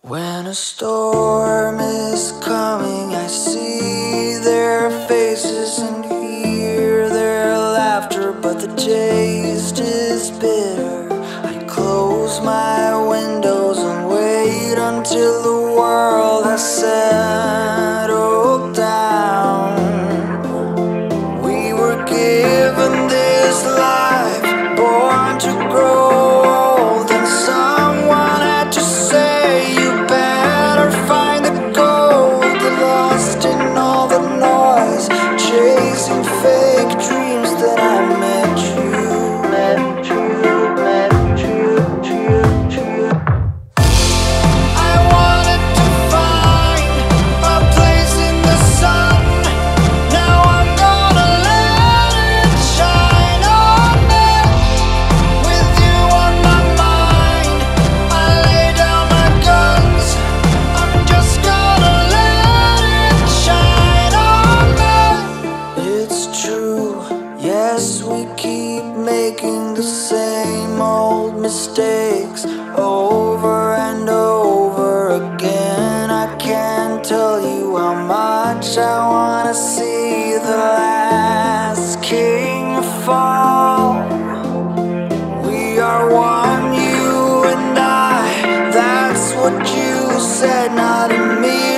When a storm is coming, I see their faces and hear their laughter, but the taste is bitter. I close my windows and wait until the world has settled down. We were given this life, born to grow old, and someone had to say, you better find the gold. Lost in all the noise, chasing fake dreams, that I met you. I wanted to find a place in the sun. Now I'm gonna let it shine on me. With you on my mind, I lay down my guns. I'm just gonna let it shine on me. It's true, yes, we keep making the same old mistakes over and over again. I can't tell you how much I wanna see the last king fall. We are one, you and I. That's what you said, not me.